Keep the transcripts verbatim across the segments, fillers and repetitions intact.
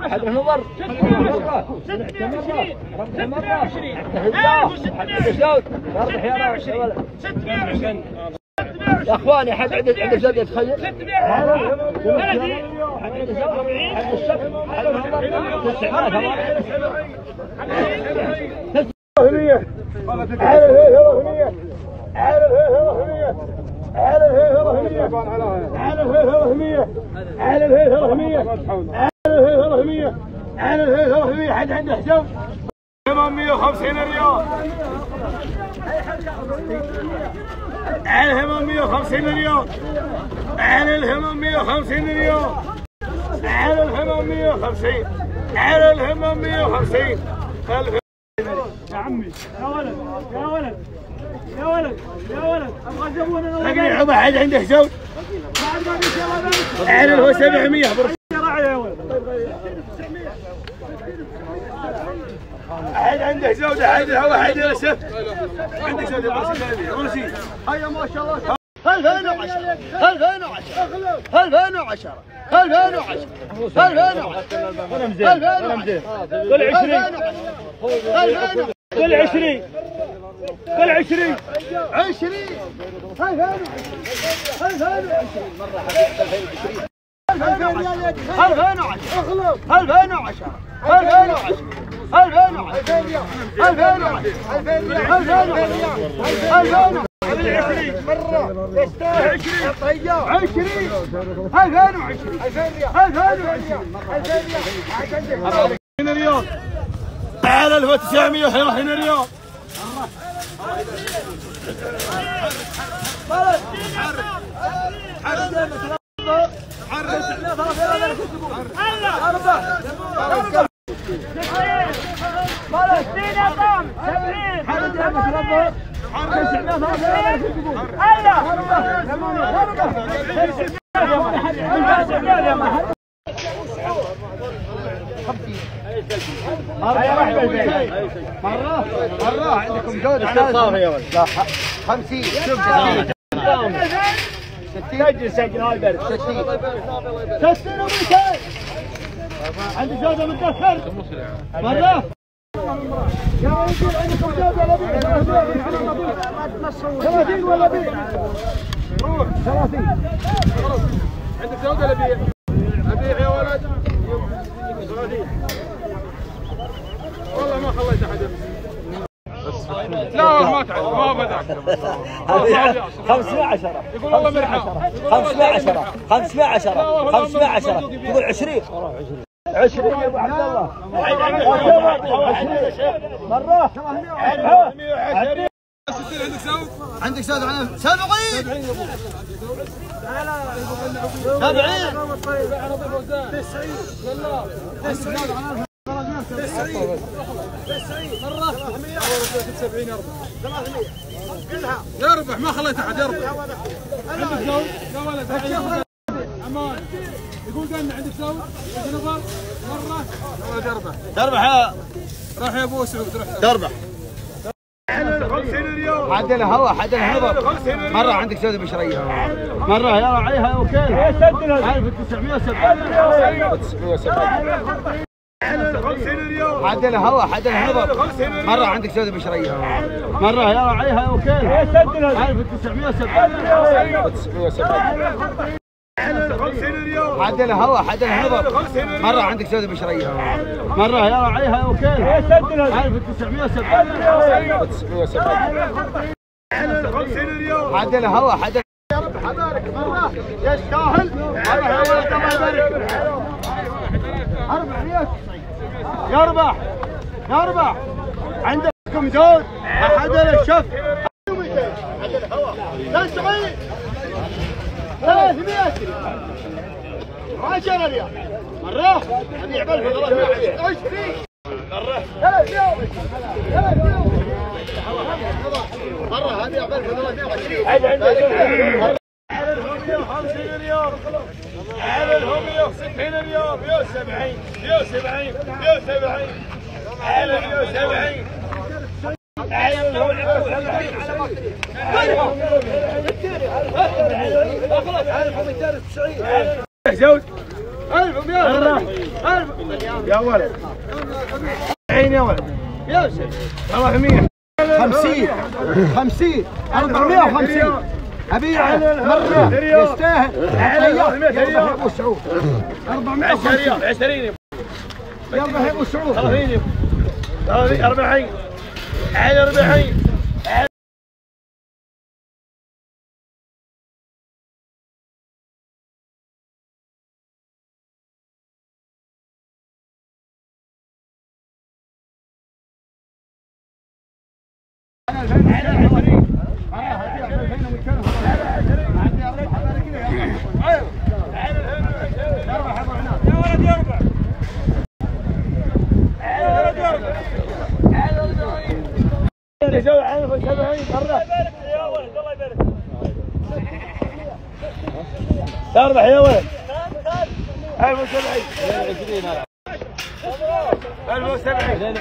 حد النظر ستمائة وعشرين ستمائة وعشرين ستمائة وعشرين يا اخواني حد عنده عنده زاد يتخيل ستمائة وعشرين حد عنده زاد حد الشك حد النظر هنية على الهيئة هنية على الهيئة هنية على الهيئة هنية على الهيئة هنية على الهيئة هنية على الهيئة هنية على الهيئة هنية حد عنده حساب ثمانمائة وخمسين ريال على ثمانمائة وخمسين ريال على ثمانمائة وخمسين ريال على ثمانمائة وخمسين على ثمانمائة وخمسين يا عمي يا ولد يا ولد يا ولد يا ولد ابغى زبون انا ولا عمر حد عنده حساب بعد ما بيسوي على هو سبعمائة يا راعي يا ولد حد عنده زود حد هو حد يسف عندك زود مرسي هيا ما شاء الله ألفين وعشرة ألفين وعشرة ألفين وعشرة ألفين وعشرة ألفين وعشرة قل عشرين قل عشرين قل عشرين عشرين ألفين وعشرة ألفين وعشرة ألفين وعشرة ألفين وعشرة ألفين وعشرة ألفين وعشرة عشرين مرة يستاهل عشرين طيار عشرين ألفين وعشرين ألفين وعشرين هنا رياض على الف وتسعمائة هنا رياض مرة مرة عندكم جودة صافي يا ولد لا خمسين ستين سجل سجل هاي برد ستين ستين ومئتين عندي جودة متأخر مرة يا ولد عندكم جودة ثلاثين ولا بيع روح ثلاثين عندك جودة ولا بيع أبيع يا ولد والله ما خليت احد لا ما تعرف ما بدك خمسمائة وعشرة يقول والله مرحبا خمسمائة وعشرة خمسمائة وعشرة خمسمائة وعشرة تقول عشرين عشرين يا ابو عبد الله مرة عندك سود عن سبعين سبعين يربح ما خليت احد يربح. عندك زوج يا ولد امان يقول قالنا عندك زوج نظر مره يا ولد يربح تربح يا راح يا ابو سعود روح تربح خمسين ريال حد الهوا حد الهوا مرة عندك سودة بشرية مرة يا راعيها يا وكيل ألف وتسعمائة وسبعين خمسين ريال حد الهوا حد الهوا مرة عندك سودة بشرية مرة يا راعيها يا وكيل ألف وتسعمائة وسبعين خمسين ريال حد الهوا حد الهوا مرة عندك سودة بشرية مرة يا راعيها يا وكيل ألف وتسعمائة وسبعين خمسين ريال حد الهوا حد حبارك مرة يستاهل مرة يا ولد الله يبارك أربعمائة يربح يربح عندكم زود أحد الشف حد الهوا تسعين ثلاثمائة عشرة ريال مرة أبيع بألف وثلاثمائة وعشرين مرة ثلاثمائة مرة أبيع بألف وثلاثمائة وعشرين على الهمية وخمسين ريال على الهمية وستين ريال مئة وسبعين مئة وسبعين مئة وسبعين على مئة وسبعين على الهمية وسبعين زود ألف ومئة ألف يا ولد عين يا ولد يا سيدي والله مية خمسين خمسين أربعمائة وخمسين أبيعه مرة يستاهل يربح أبو سعود أربعمائة وخمسين عشرين يربح أبو سعود ثلاثين أربعين على أربعين تربح يا ولد ألف وسبعين ألف وسبعين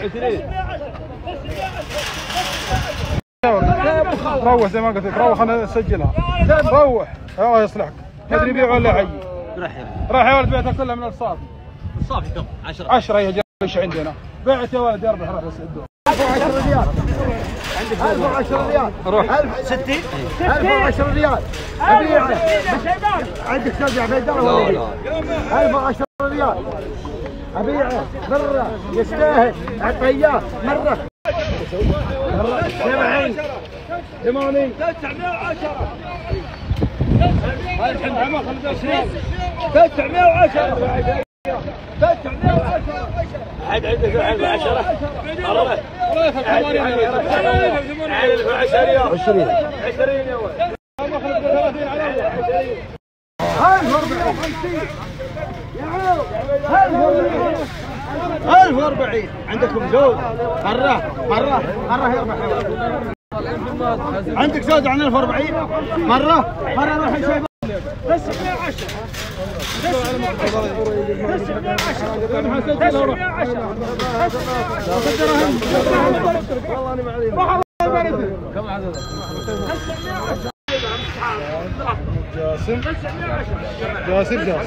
روح زي ما قلت لك، روح انا اسجلها. روح الله يصلحك، ما ادري يبيع ولا حي. راح يا ولد بعتها كلها من الصافي. الصافي كم؟ عشرة عشرة يا جماعه ايش عندنا؟ بعت يا ولد يربح راح يسدون. ألف وعشرة ريال ألف وعشرة ريال روح ألف ستين ألف وعشرة ريال أبيعه عندك ترجع بيدار ولا ألف وعشرة ريال أبيعه مرة يستاهل أعطيه مرة سبعين ثمانين تسعمائة وعشرة تسعمائة وعشرة تسعمائة وعشرة عاد عندك ألف وعشرة عشرين عشرين يا ولد ألف وأربعين عندكم زود مرة مرة مرة يربح عندك زود عن ألف وأربعين مرة مرة راح يشوف بس مئة وعشرة بس مئة وعشرة بس مئة وعشرة والله أنا ما علينا كم عدد؟ جاسم جاسم جاسم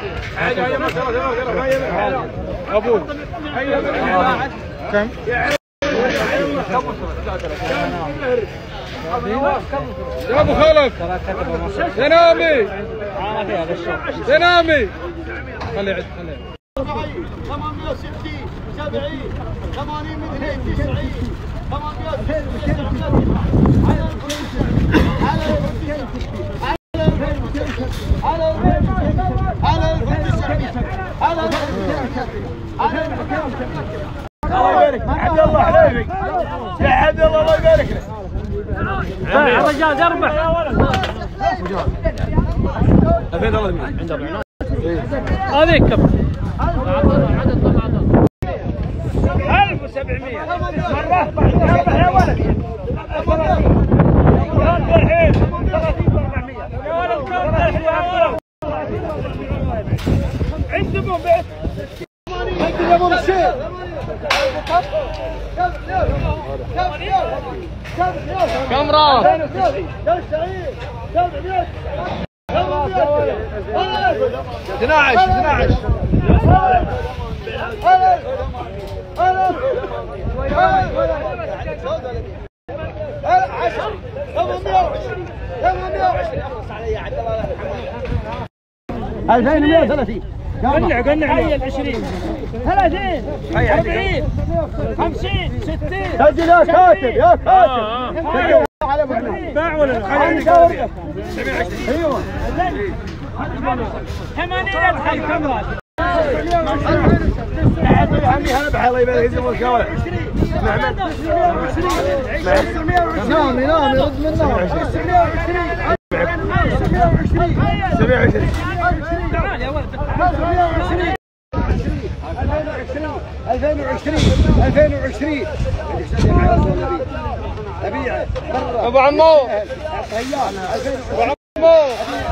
ابوي كم؟ يا ابو خلف سنامي سنامي خلي عد خلي ثمانمائة وستين سبعين ثمانين مئتين وتسعين ثمانمائة وستين الله يبارك عبد الله حليفي يا عبد الله الله يبارك لك الرجال يربح يا ولد ألفين الله عند أربعين هذيك كم ألف وسبعمائة مرة يربح يا ولد الحين ثلاثين وأربعمائة يا ولد كم الحين عندكم بعت يا ابو الشيخ كم راح؟ اثنا عشر اثنا عشر ألفين ومئة وثلاثين قنع قنع حي العشرين ثلاثين أربعين خمسين ستين سجل يا كاتب يا كاتب سجل على ابو باع ولا عندك ورقه ايوه ثمانين الحي كم راح؟ عمي هلا بحي الله يبارك يجزيك الكوالع نام نام يرد من نام سبعة وعشرين تعال يا ولد ألفين وعشرين ألفين وعشرين أبيعه ابو عمو ابو عمو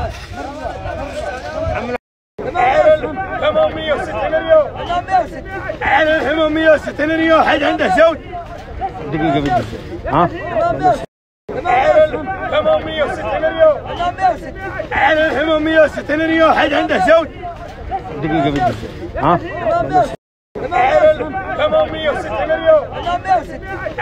ثمانمائة وستين ريال على ثمانمائة وستين ريال حد عنده زوج دقيقة بدي ها ثمانمائة وستين ريال على ثمانمائة وستين ريال حد عنده زوج دقيقة بدي ها؟ تمام مية وستة مليون.